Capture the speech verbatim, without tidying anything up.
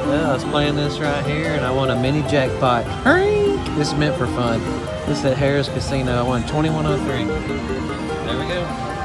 Yeah, I was playing this right here, and I won a mini jackpot. This is meant for fun. This is at Harrah's Casino. I won twenty-one oh three. There we go.